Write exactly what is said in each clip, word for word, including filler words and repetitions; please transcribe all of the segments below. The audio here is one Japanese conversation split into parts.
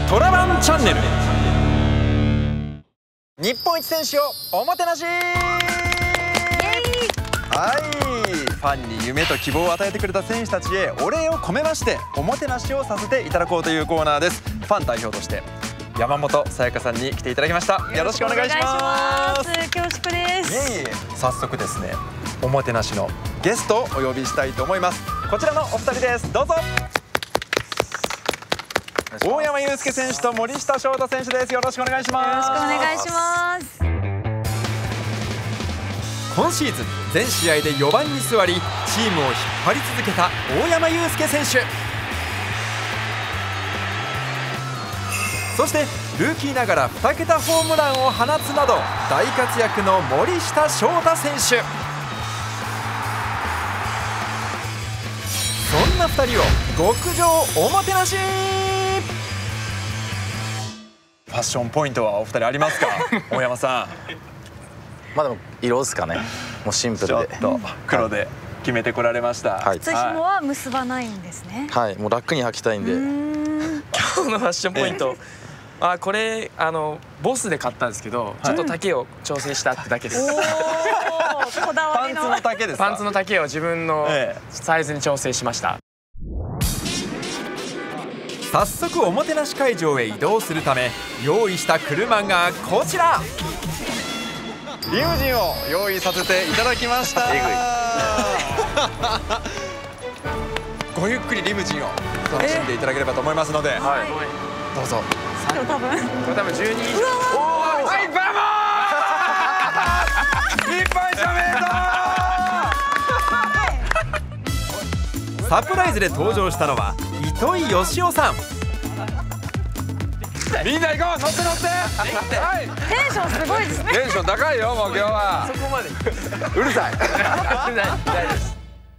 トラバンチャンネル。 日本一選手をおもてなし。はい、ファンに夢と希望を与えてくれた選手たちへお礼を込めましておもてなしをさせていただこうというコーナーです。ファン代表として山本さやかさんに来ていただきました。よろしくお願いします。 恐縮です。 いえいえ、早速ですね、おもてなしのゲストをお呼びしたいと思います。こちらのお二人です。どうぞ。大山悠輔選手と森下翔太選手です。よろしくお願いします。 よろしくお願いします。 今シーズン全試合でよばんに座りチームを引っ張り続けた大山悠輔選手、そしてルーキーながらに桁ホームランを放つなど大活躍の森下翔太選手。そんなふたりを極上おもてなし。 ファッションポイントはお二人ありますか？大山さん。 まあでも色ですかね。もうシンプルで。 ちょっと黒で決めてこられました。 はい。 靴紐は結ばないんですね。 はい。もう楽に履きたいんで。 今日のファッションポイント。あ、これあのボスで買ったんですけど、ちょっと丈を調整したってだけです。 おお、こだわりの。 パンツの丈ですか？ パンツの丈を自分のサイズに調整しました。 早速おもてなし会場へ移動するため用意した車がこちら。 リムジンを用意させていただきました。えぐい。ごゆっくりリムジンを楽しんでいただければと思いますので、はい、どうぞ。 これ多分。 これ多分じゅうにん。 おお、はい、バモー。日本一おめでとう。 サプライズで登場したのは糸井義雄さん。 みんな行こう、乗って乗って。はい。 テンションすごいですね。 テンション高いよ、もう今日は。 そこまで。 うるさい。 大です。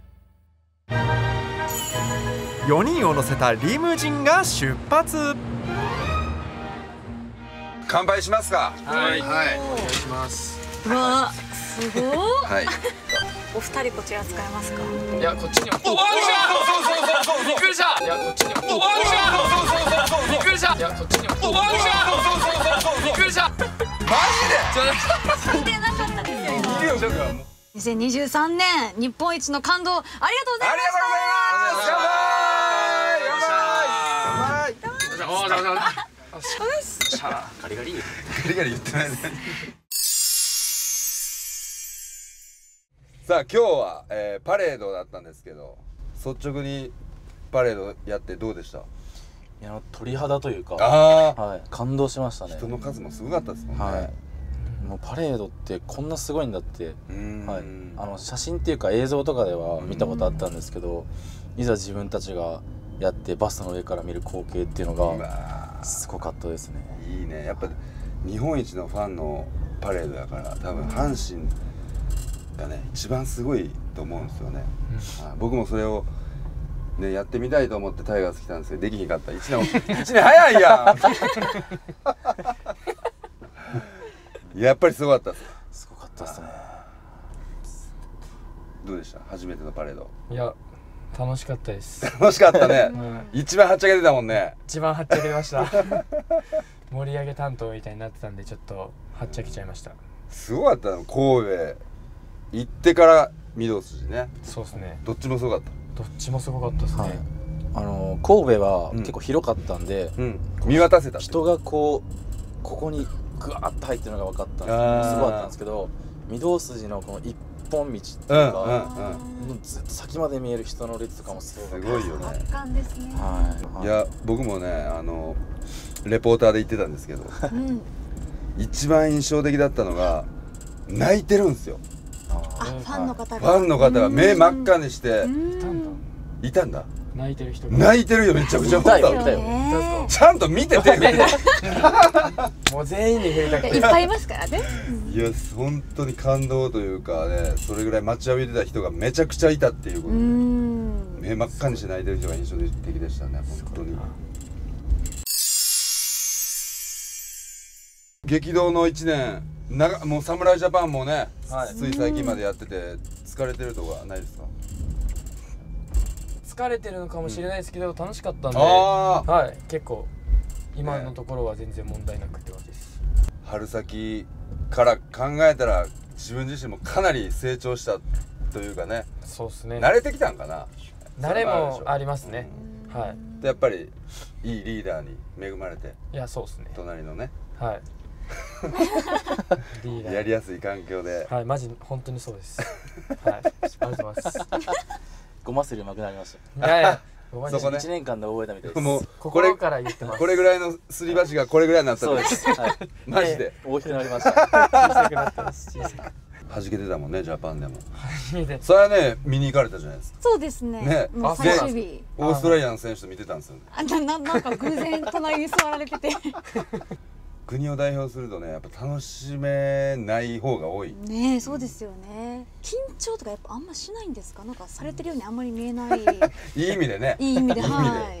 よにんを乗せたリムジンが出発。 乾杯しますか。 はい。はい。お願いします。 うわ、すごい。 はい。 お二人こちら使えますか。 いや、こっちにも。お、びっくりした。いや、こっちにも。お、びっくりした。いや、こっちにも。お、びっくりした。マジで。 聞いてなかったですよ今。にせんにじゅうさんねん日本一の感動ありがとうございました。 ありがとうございます。乾杯。乾杯。乾杯。 お、じゃあ、じゃあ。 ガリガリ。ガリガリ言ってないね。さあ今日は、えー、パレードだったんですけど、率直にパレードやってどうでした？ いや、鳥肌というか、 あ、 はい、感動しましたね。 人の数もすごかったですもんね。 はい。もうパレードってこんなすごいんだって、はい、あの写真っていうか映像とかでは見たことあったんですけど、いざ自分たちがやってバスの上から見る光景っていうのがすごかったですね。 いいね。やっぱ日本一のファンのパレードだから多分阪神がね一番すごいと思うんですよね。うん、僕もそれをねやってみたいと思ってタイガース来たんですけどできひんかった。一年一年早いやん。やっぱりすごかったです。 すごかったですね。 どうでした？初めてのパレード。 いや、楽しかったです。 楽しかったね。一番はっちゃけてたもんね。 一番はっちゃけました。盛り上げ担当みたいになってたんでちょっとはっちゃけちゃいました。 すごかったの。神戸行ってから御堂筋ね。 そうですね。 どっちもすごかった。 どっちもすごかったですね。はい、 あの神戸は結構広かったんで、 うん、見渡せた。 人がこうここにグワーッと入ってるのが分かったんですすごかったんですけど、御堂筋のこの一本道っていうか、ずっと先まで見える人の列とかもすごいよね。 圧巻ですね。 はい。 いや僕もねあのレポーターで言ってたんですけど、うん、一番印象的だったのが泣いてるんですよ。 あ、ファンの方が。 ファンの方が目真っ赤にしていたんだ。 泣いてる人が泣いてるよ。めちゃくちゃ見たよ見たよ。 ちゃんと見てて。 もう全員に触れたくていっぱいいますからね。 いや本当に感動というかね、それぐらい待ちわびてた人がめちゃくちゃいたっていうことで、目真っ赤にして泣いてる人が印象的でしたね。本当に激動のいちねん、長もう侍ジャパンもね、はい、つい最近までやってて疲れてるとこはないですか？ 疲れてるのかもしれないですけど、うん、楽しかったんで、はい、結構今のところは全然問題なくって感じです。 春先から考えたら自分自身もかなり成長したというかね。 そうですね。 慣れてきたんかな。 慣れもありますね。はい。 でやっぱりいいリーダーに恵まれて。 いやそうですね。 隣のね。 はい。リーダーやりやすい環境で。 はい、マジ本当にそうです。はい。ありがとうございます。 ごますりうまくなりました。 いやいや。 そこね。 いちねんかんで覚えたみたいです。 もうこれから言ってます。 これぐらいのすり鉢がこれぐらいになった。 そうです。はい。 マジで。 大きくなりました。 小さくなってます。小さく。 弾けてたもんね、ジャパンでも。 弾けて。 それはね、見に行かれたじゃないですか。 そうですね。 ね。 もう最終日。 オーストラリアの選手と見てたんですよね。 あ、な、なんか偶然隣に座られてて。 国を代表するとね、やっぱ楽しめない方が多い。 ねえ、そうですよね。緊張とかやっぱあんましないんですか。なんかされてるようにあんまり見えない。いい意味でね。 い意味で、はい。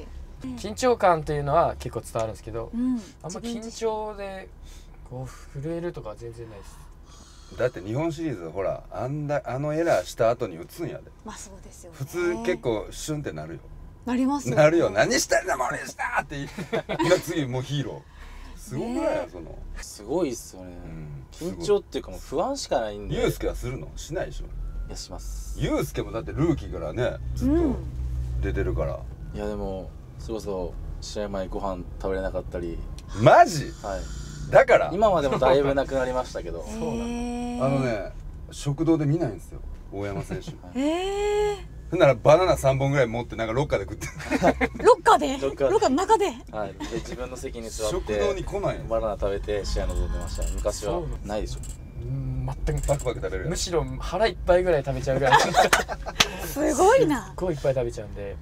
緊張感というのは結構伝わるんですけど、 うん、 あんま緊張でこう震えるとか全然ないです。 だって日本シリーズほらあんだあのエラーした後に打つんやで。 まあそうですよね。 普通結構シュンってなるよ。 なりますよね。 なるよ。何してんだ森下って言い次もうヒーロー。すごくないよその。 すごいっすよね。 うん、 緊張っていうかもう不安しかないんで。 ユウスケはするの？しないでしょ。 いやします。 ユウスケもだってルーキーからねずっと出てるから。 うん、いやでもそれこそ試合前ご飯食べれなかったり。 マジ？ はい。 だから今までもだいぶなくなりましたけど。 そうなんだ。あのね食堂で見ないんですよ大山選手。 ええ。 そんならバナナさんぼんぐらい持ってなんかロッカーで食ってロッカーでロッカーロッカーの中で、 はい、で自分の席に座って食堂に来ないバナナ食べて試合臨んでました。昔はないでしょ。 うん全くパクパク食べる。 むしろ腹いっぱいぐらい食べちゃうぐらいすごいな。 すごいいっぱい食べちゃうんで。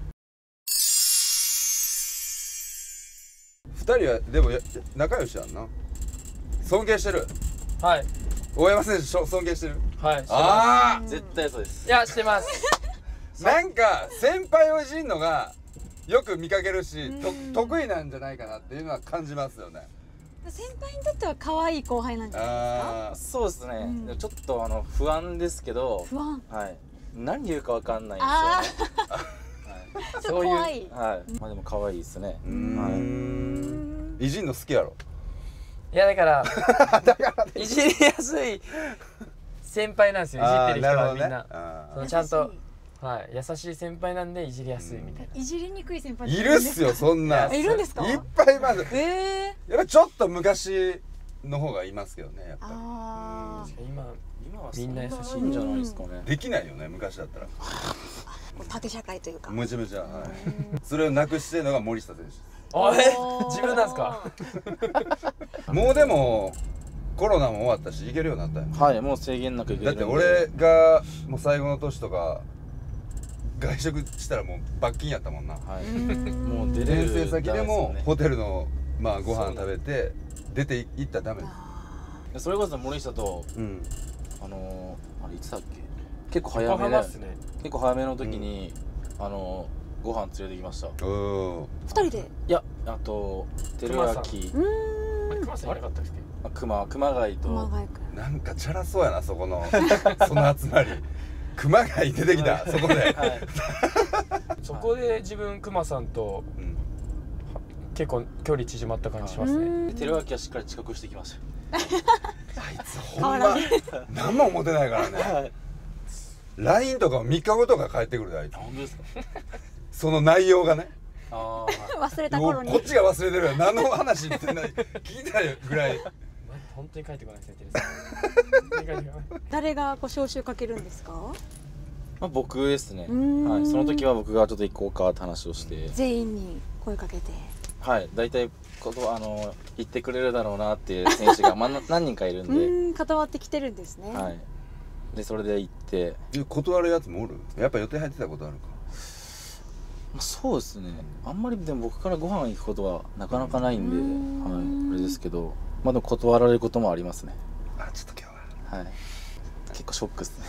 ふたりはでも仲良しやんな。尊敬してる。 はい。 大山選手尊敬してる。 はい。 ああ絶対そうです。 いやしてます。 なんか先輩をいじんのがよく見かけるしと得意なんじゃないかなっていうのは感じますよね。 先輩にとっては可愛い後輩なんじゃないですか。 そうですね、うん、でもちょっとあの不安ですけど。 不安。 はい。何言うかわかんないですよね。 はい、そういう。はい。 まあでも可愛いですね。 はい。いじんの好きやろ。 いやだからだからいじりやすい先輩なんですよ。いじってる人はみんな。そのちゃんと。はい、優しい先輩なんでいじりやすいみたいな。 いじりにくい先輩いるっすよそんな。 いるんですか？ いっぱいいます。 ええ。 やっぱちょっと昔の方がいますけどねやっぱり。 ああ。 今今はみんな優しいんじゃないですかね。 できないよね昔だったら。 縦社会というか。 むちゃむちゃ。それをなくしてるのが森下選手。 あえ自分なんですか？ もうでもコロナも終わったし行けるようになったよ。 はい、もう制限なく行ける。 だって俺がもう最後の年とか外食したらもう罰金やったもんな。 はい、もう出れる。 遠征先でもホテルのまあご飯食べて出て行ったらダメ。 それこそ森下とあのあれいつだっけ？結構早めで結構早めの時にあのご飯連れてきました。 うん。 二人で？ いや、あと照明。 うん。 熊さんいなかったっけ？ 熊熊谷と。 なんかチャラそうやなそこのその集まり。熊谷出てきたそこで。 そこで自分熊さんと結構距離縮まった感じしますね。 照明はしっかり近くしてきました。 あいつほんま何も思ってないからね。ライン とかみっかごとか帰ってくるであいつ。 本当ですか？ その内容がね。 あ忘れた頃にこっちが忘れてるよ。何の話ってない聞いたぐらい。 本当に帰ってこないですね。 誰がこう招集かけるんですか？ まあ僕ですね。はい、その時は僕がちょっと行こうかって話をして。 全員に声かけて。 はい、大体ことあの言ってくれるだろうなっていう選手がまあ何人かいるんで。 うん、固まってきてるんですね。 はい。でそれで行って。 断るやつもおる？やっぱ予定入ってたことあるか？ まあそうですね。あんまりでも僕からご飯行くことはなかなかないんで、はい、あれですけど。まあでも断られることもありますね。 あ、ちょっと今日は。はい。結構ショックですね。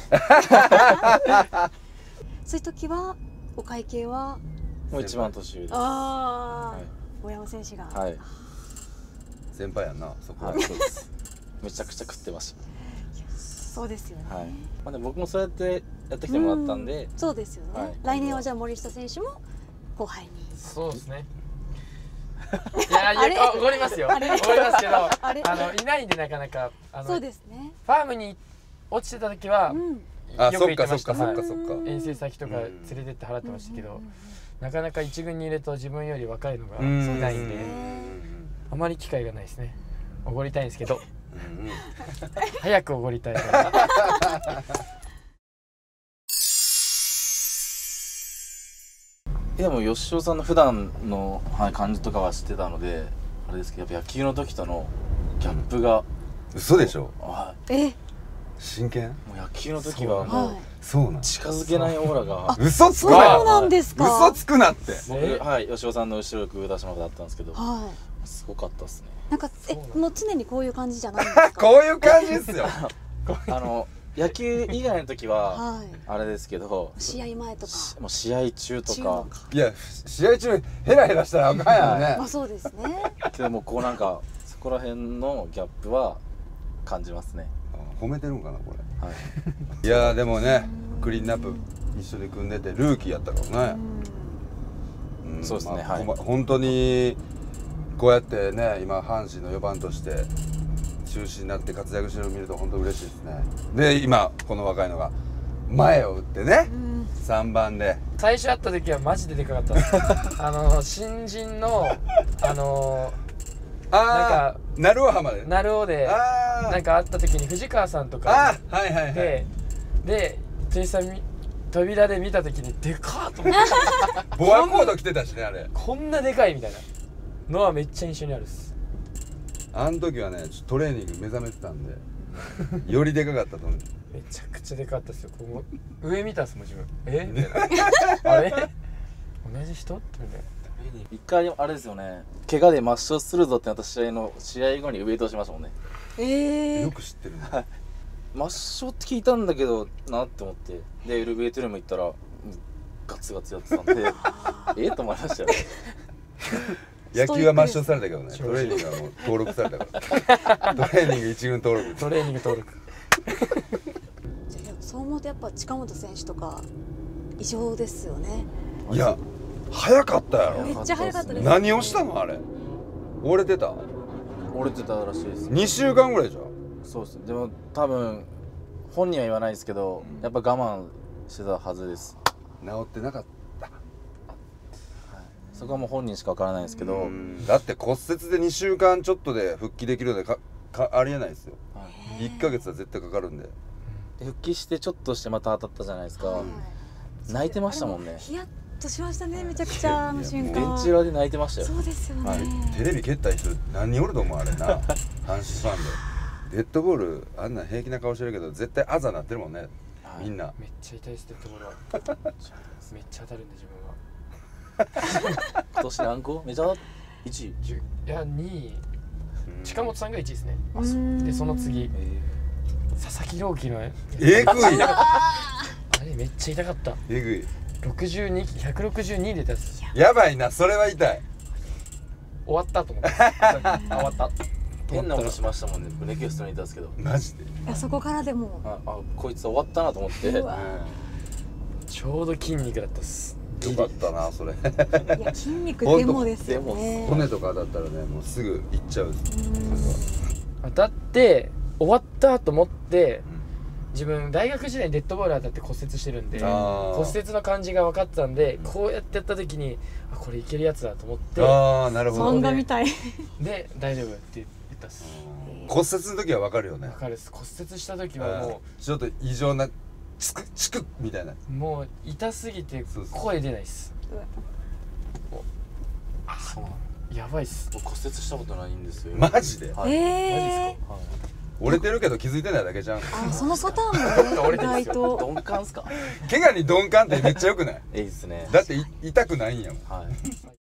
そういう時はお会計はもう一番年上です。 ああ、大山選手が。 はい。 先輩やんな、そこは。 そうです。めちゃくちゃ食ってました。 そうですよね。 はい。まあでも僕もそうやってやってきてもらったんで。 そうですよね。来年はじゃあ森下選手も後輩に。 そうですね。 いやいやおごりますよ。おごりますけど、 あれあのいないんでなかなかあのそうですね。 ファームに落ちてた時はうんあ、 よくそっか行ってました。 そっかそっかはいそっか。 遠征先とか連れてって払ってましたけど、なかなか一軍にいると自分より若いのがいうんないんで、あまり機会がないですね。おごりたいんですけど、早くおごりたいから。 でも吉尾さんの普段の、はい、感じとかは知ってたのであれですけど、やっぱ野球の時とのギャップが、 嘘でしょ。 はえ、 真剣。 い、もう野球の時はもうはい。 そうなん。 近づけないオーラが嘘つくそうな。 なんですか。 嘘つくなって。 僕、 えはい、吉尾さんの後ろく出しまであったんですけど、 はすごかったですね。 い。なんかえもう常にこういう感じじゃないんですか。 こういう感じですよ。 あの野球以外の時ははい。 あれですけど、 試合前とか。 しもう試合中とか中のいや、試合中ヘラヘラしたらあかんやんねまあ。そうですね。 でもこうなんかそこら辺のギャップは感じますね。 褒めてるんかなこれ。 はい。 いやーでもね、クリーンナップ一緒に組んでてルーキーやったからね。んそうですねまあはいほんま本当にこうやってね、今阪神のよばんとして中心になって活躍してるのを見ると本当嬉しいですね。で今この若いのが前を打ってね、さんばんで。 最初会った時はマジででかかったです。あの新人のあのああ、鳴尾浜で。 鳴尾であーなんか会った時に藤川さんとあかー、はいはいはい。 でで辻さんみ扉で見た時にでかーと思ってボアコード着てたしねあれ。 こんなでかいみたいなのはめっちゃ印象にあるっす。 あの時はね、ちょっとトレーニング目覚めてたんでよりでかかったと思う。 めちゃくちゃでかかったっすよ。こう上見たっすもん自分。えみたいな。あれ同じ人ってみたいな。 一回あれですよね。怪我で抹消するぞってなった試合の試合後にウエイトしましたもんね。 ええよ。く知ってるね。 抹消って聞いたんだけどなって思ってでウエイトルーム行ったらもうガツガツやってたんでええと思いましたよね。 野球は抹消されたけどね、トレーニングはもう登録されたからトレーニング一軍登録。 トレーニング登録。 じゃあそう思うとやっぱ近本選手とか異常ですよね。 いや早かったやろ。 めっちゃ早かったです。 何をしたのあれ。折れてた。 折れてたらしいです。 にしゅうかんぐらいじゃん。 そうです。でも多分本人は言わないですけど、やっぱ我慢してたはずです。 治ってなかった。 そこはもう本人しかわからないですけど、 うんだって骨折でにしゅうかんちょっとで復帰できるのでかかありえないですよ。 はいいっかげつは絶対かかるんで。 で復帰してちょっとしてまた当たったじゃないですか。 はい泣いてましたもんね。 ヒヤッとしましたね、めちゃくちゃあの瞬間。 いやもベンチ裏で泣いてましたよ。 そうですよね。 はいテレビ蹴った人何人おると思うあれな。阪神ファンでデッドボールあんな平気な顔してるけど絶対あざなってるもんね、 はいみんな。 めっちゃ痛いっすってところは。めっちゃ当たるんで自分は。 今年何個メジャーいちい。 じゅいやにい。近本さんがいちいですね。 うーんでその次え佐々木朗希のえぐいあれめっちゃ痛かった。 えぐいろくじゅうに、ひゃくろくじゅうに出たっす。 やばいな、それは痛い。 終わったと思って。終わった。 変な音しましたもんね。胸キストにいたんですけど、 マジで。 いやそこからでもああこいつ終わったなと思って。 うわちょうど筋肉だったっす。 よかったなそれ。 いや筋肉でもですよね。 骨とかだったらね、もうすぐいっちゃう。 当たって終わったと思って自分大学時代にデッドボール当たって骨折してるんであー骨折の感じが分かってたんでこうやってやった時にあこれいけるやつだと思ってああ、なるほど。 漫画みたい。 で大丈夫って言ったっす。 骨折の時はわかるよね分。かるっす。骨折した時はもちょっと異常なチクチクみたいな。 うもう痛すぎてそうそう声出ないっす。 そうなの。 やばいっす。 僕骨折したことないんですよ。 マジで。 はい。 えマジっえすか。 はい折れてるけど気づいてないだけじゃん。 あ、そのパターンもね意折れてるんですよ外と。 鈍感っすか。 怪我に鈍感ってめっちゃよくない？ えいいっすね。 だってい痛くないんやもん。 はい。